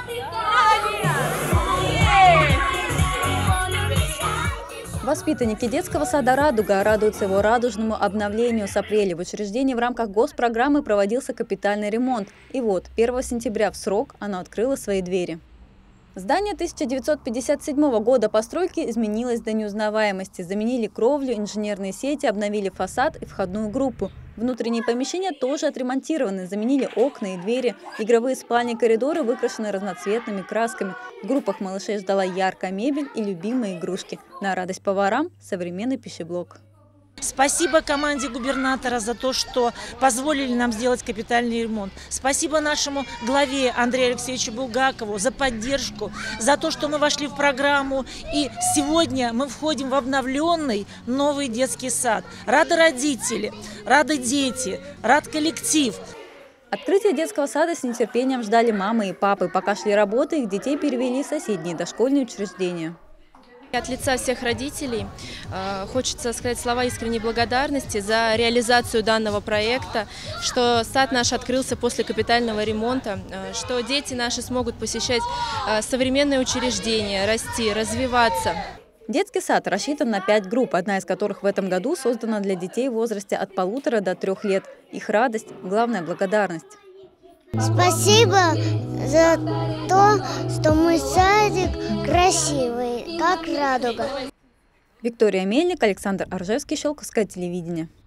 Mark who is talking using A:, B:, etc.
A: Воспитанники детского сада «Радуга» радуются его радужному обновлению. С апреля в учреждении в рамках госпрограммы проводился капитальный ремонт. И вот 1 сентября в срок оно открыло свои двери. Здание 1957 года постройки изменилось до неузнаваемости. Заменили кровлю, инженерные сети, обновили фасад и входную группу. Внутренние помещения тоже отремонтированы. Заменили окна и двери. Игровые спальни и коридоры выкрашены разноцветными красками. В группах малышей ждала яркая мебель и любимые игрушки. На радость поварам – современный пищеблок.
B: Спасибо команде губернатора за то, что позволили нам сделать капитальный ремонт. Спасибо нашему главе Андрею Алексеевичу Булгакову за поддержку, за то, что мы вошли в программу. И сегодня мы входим в обновленный новый детский сад. Рады родители, рады дети, рад коллектив.
A: Открытие детского сада с нетерпением ждали мамы и папы. Пока шли работы, их детей перевели в соседние дошкольные учреждения.
C: От лица всех родителей хочется сказать слова искренней благодарности за реализацию данного проекта, что сад наш открылся после капитального ремонта, что дети наши смогут посещать современные учреждения, расти, развиваться.
A: Детский сад рассчитан на 5 групп, одна из которых в этом году создана для детей в возрасте от 1,5 до 3 лет. Их радость – главная благодарность.
D: Спасибо за то, что мой садик красивый, как радуга.
A: Виктория Мельник, Александр Аржевский, Щелковское телевидение.